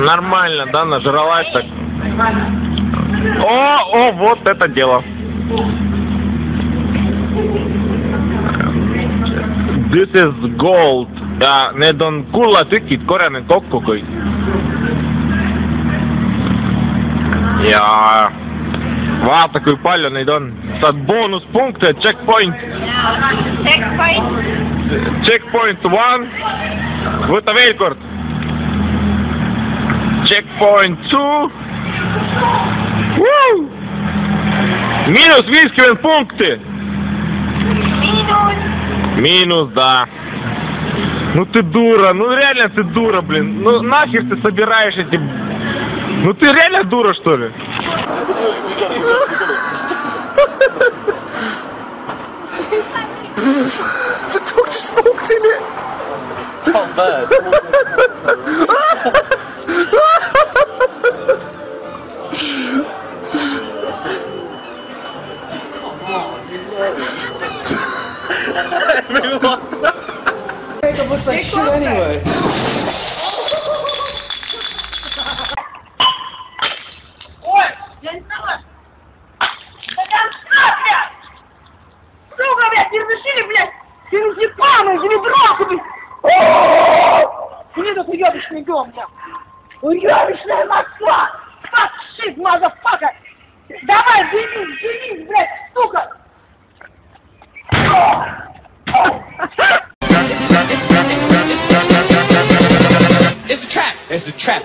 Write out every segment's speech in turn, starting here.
Нормально, да, нажралась так. О, вот это дело. This is gold. Ja need on kullatükid korjanud kokku kõik. Ja vaata kui palju neid on. Saad boonuspunkte, checkpoint. Checkpoint 1. Võta veel kord. Checkpoint 2. Минус 50 пункты. Минус, да. Ну ты дура, ну реально ты дура, блин. Ну нахер ты собираешь эти... Ну ты реально дура, что ли? The dog just walked in it. Oh, man. Everyone. Makeup looks like shit anyway. Уёбищная Москва! Fuck shit, motherfucker! Давай, женись, блядь, сука! It's a trap! It's a trap!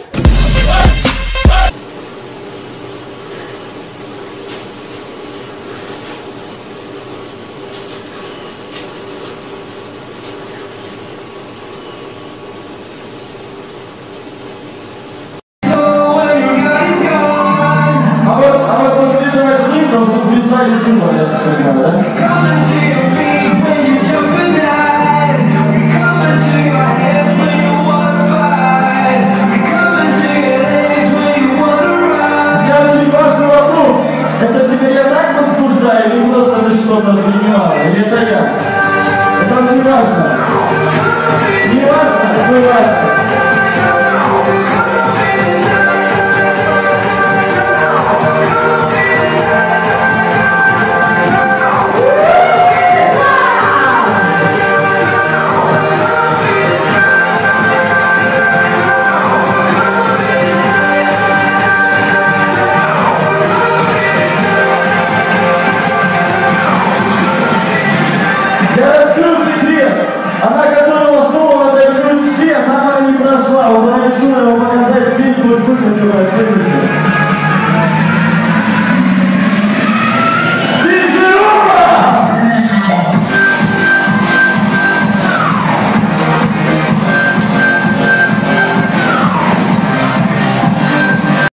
Она готовила соло, танцует всем, она не прошла. Вот она решила его показать здесь, будет